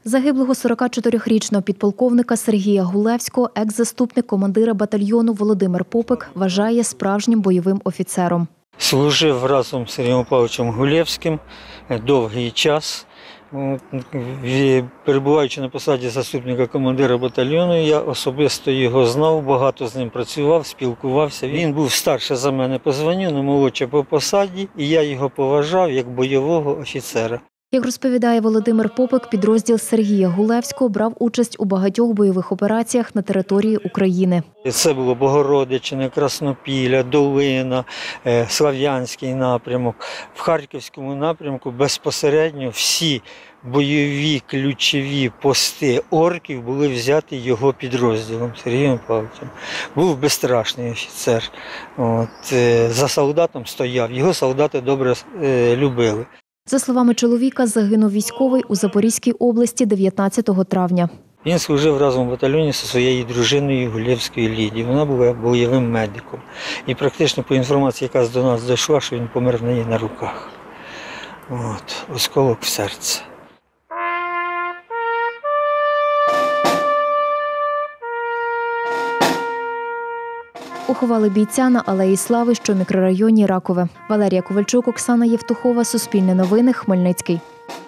Загиблого 44-річного підполковника Сергія Гулевського екс-заступник командира батальйону Володимир Попик вважає справжнім бойовим офіцером. Служив разом з Сергієм Павловичем Гулевським довгий час. Перебуваючи на посаді заступника командира батальйону, я особисто його знав, багато з ним працював, спілкувався. Він був старше за мене по званню, але молодше по посаді, і я його поважав як бойового офіцера. Як розповідає Володимир Попик, підрозділ Сергія Гулевського брав участь у багатьох бойових операціях на території України. Це було Богородичне, Краснопілля, Долина, Слов'янський напрямок. В Харківському напрямку безпосередньо всі бойові ключові пости орків були взяті його підрозділом Сергієм Павловичем. Був безстрашний офіцер. За солдатом стояв, його солдати добре любили. За словами чоловіка, загинув військовий у Запорізькій області 19 травня. Він служив разом в батальйоні зі своєю дружиною Гулевською Лідією. Вона була бойовим медиком. І практично по інформації, яка до нас дійшла, що він помер в неї на руках. Осколок в серце. Поховали бійця на Алеї Слави, що в мікрорайоні Ракове. Валерія Ковальчук, Оксана Євтухова, Суспільне новини, Хмельницький.